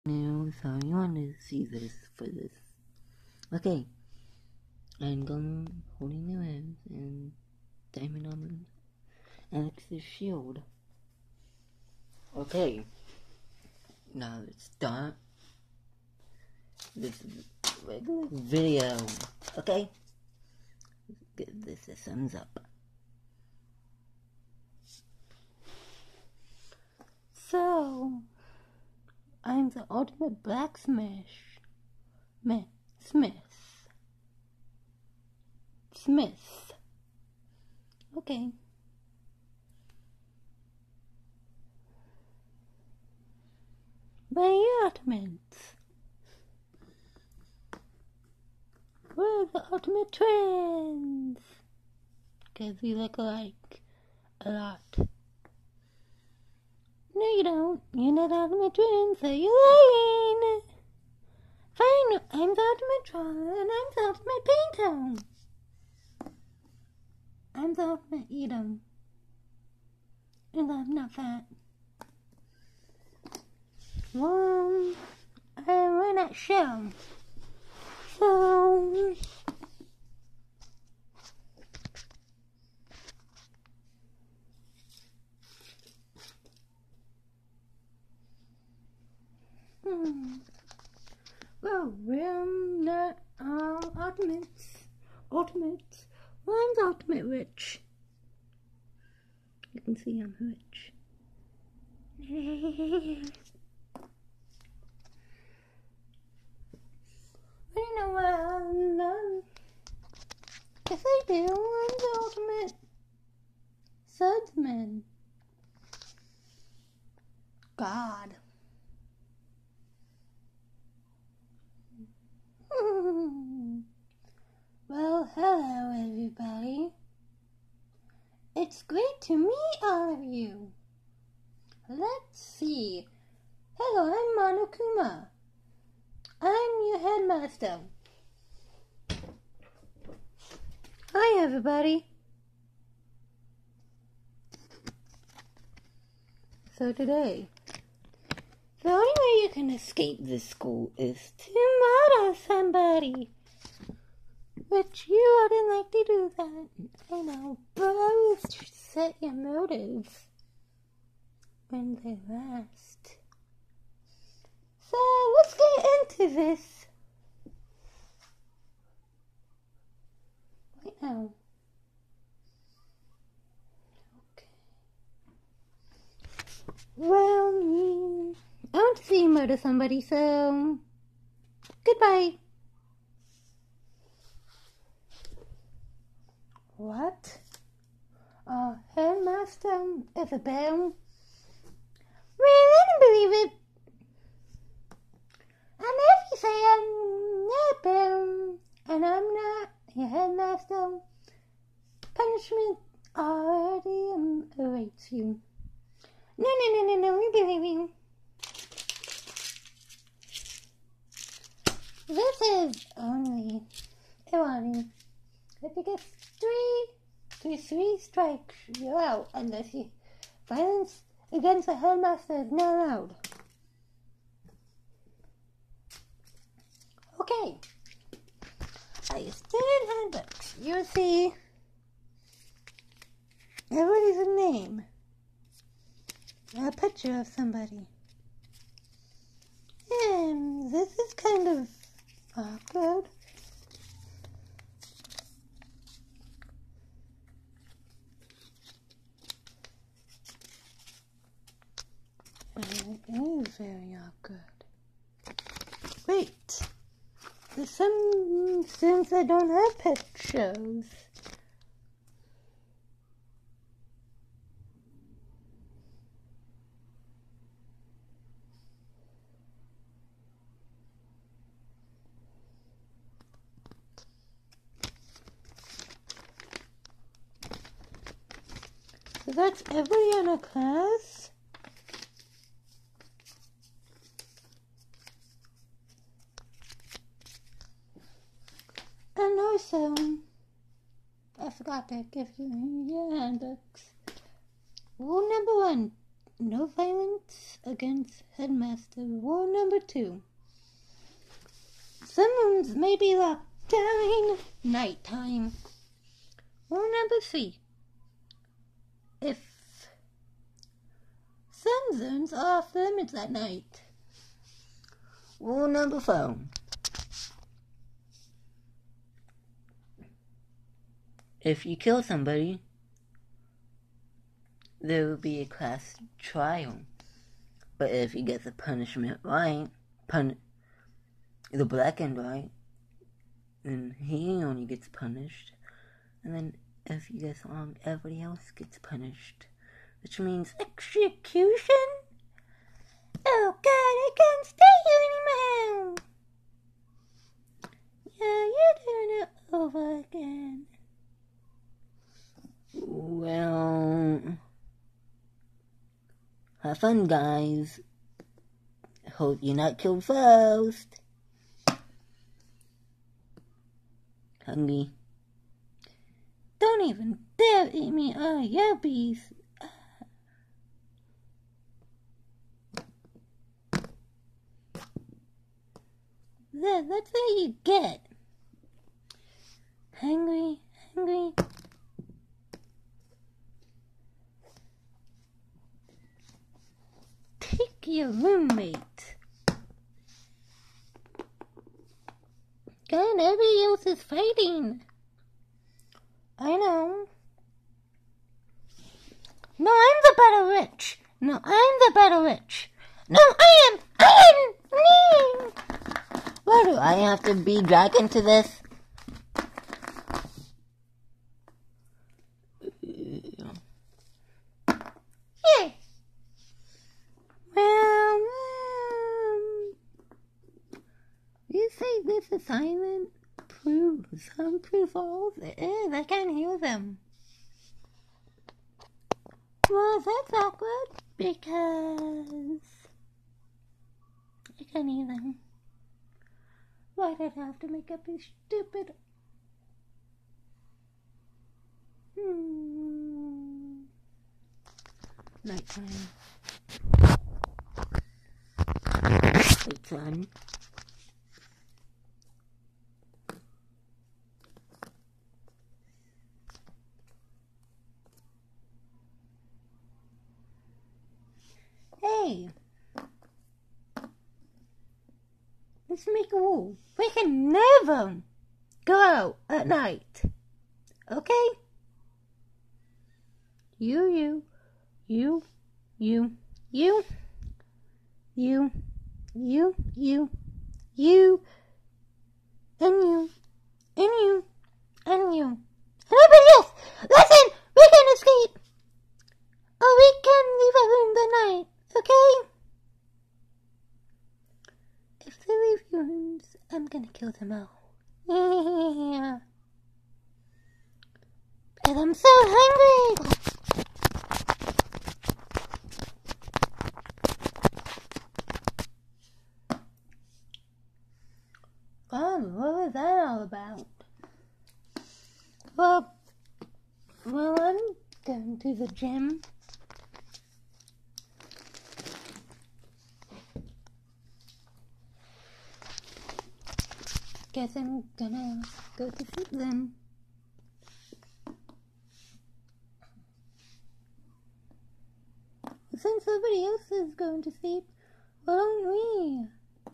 No, so you want to see this for this. Okay. I'm going holding the rose and diamond on Alex's shield. Okay. Now let's start this regular video. Okay? Give this a thumbs up. So, I'm the ultimate blacksmith. Smith. Okay. My ultimates. We're the ultimate twins. Because we look alike a lot. No, you don't. You're not ultimate twins, so you're lying. Fine, I'm the ultimate troll, and I'm the ultimate painter. I'm the ultimate eater. And I'm not fat. Well, we're not sure. So, well, we're not ultimates. Well, I'm the ultimate rich. You can see I'm rich. You know what? Yes, I do. I'm the ultimate swordsman. God. Well, hello, everybody. It's great to meet all of you. Let's see. Hello, I'm Monokuma. I'm your headmaster. Hi, everybody. So today, the only way you can escape this school is to murder somebody. But you wouldn't like to do that. I know, but always set your motives when they last. So let's get into this. Right now. Okay. Well, I want to see you murder somebody, so goodbye. What? Headmaster Isabel? Really, I don't believe it. And if you say I'm not Bill, and I'm not your headmaster, punishment already awaits you. No, we believe you. This is only a warning. If you get three strikes, you're out, unless violence against the headmaster is not allowed. Okay. I student handbooks. You see, everybody's a name. A picture of somebody. And this is kind of awkward. It is very awkward. Wait. There's some students that don't have pictures. So that's everybody in a class? And also, I forgot to give you your handbooks. Rule number 1, no violence against Headmaster. Rule number 2. Some rooms may be locked during nighttime. Rule number 3. If some zones are off limits at night. Rule number 4. If you kill somebody, there will be a class trial. But if you get the punishment right, the black and white, then he only gets punished. And then if you get wrong, everybody else gets punished. Which means execution? Oh God, I can't stay here anymore. Yeah, you're doing it over again. Well, have fun, guys. Hope you're not killed first. Hungry. Don't even dare eat me, your bees. That's what you get. Hungry. Take your roommate. God, everybody else is fighting. I know. No, I'm the better witch. No, I am me. Why do I have to be dragged into this? Yeah. Well, you say this assignment proves some proof all it is. I can't hear them. Well, that's awkward because I can't hear them. Why did I have to make up this stupid? Nighttime. Nighttime. Hey, let's make a rule. We can never go out at night. Okay? You, and you. Nobody else! Listen! We can escape! Or we can leave our room the night, okay? If they leave your rooms, I'm gonna kill them all. Yeah. Because I'm so hungry! Oh, what was that all about? Well, I'm going to the gym. Guess I'm gonna go to sleep then. Since somebody else is going to sleep, why don't we?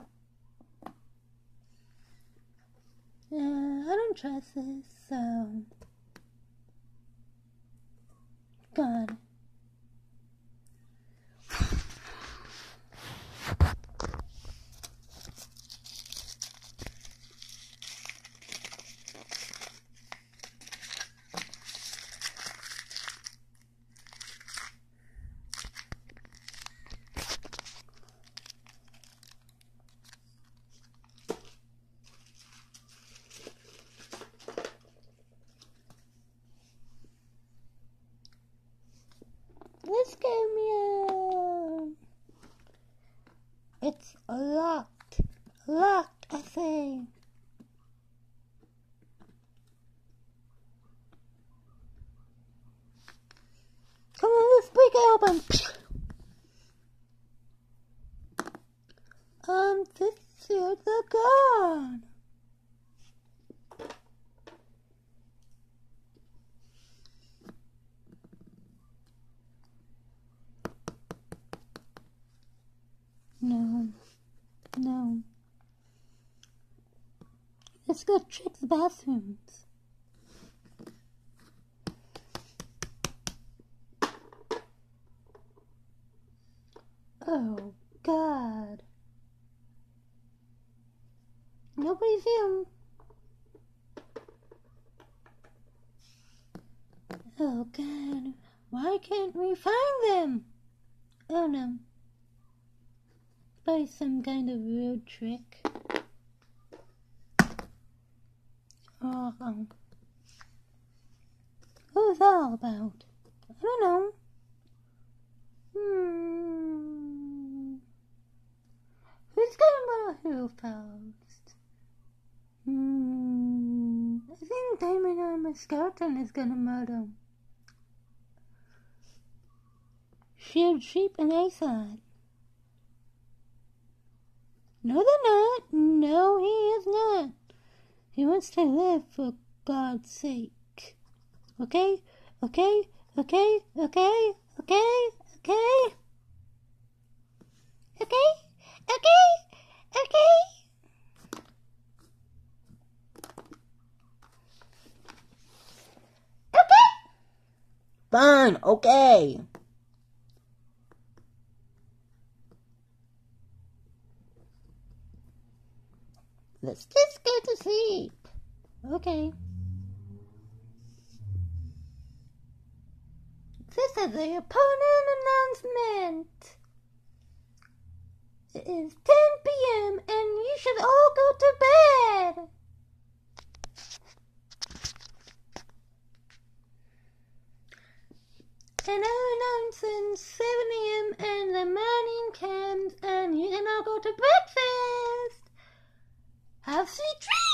I don't trust this, so... God. Let's go, meow. It's locked, I say. Come on, let's break it open. This is the gun. No. Let's go check the bathrooms. Oh, God. Nobody's in. Oh, God. Why can't we find them? Oh, no. By some kind of weird trick. Oh, who's that all about? I don't know. Who's gonna put who first? I think Diamond Skeleton is gonna murder. Shield Sheep and Aesop. No, they're not. No, he is not. He wants to live, for God's sake. Okay? Fine, okay. Let's just go to sleep. Okay. This is the opponent announcement. It is 10 p.m. and you should all go to bed. And I'll announce in 7 a.m. and the morning comes and you can all go to breakfast. Have sweet dreams.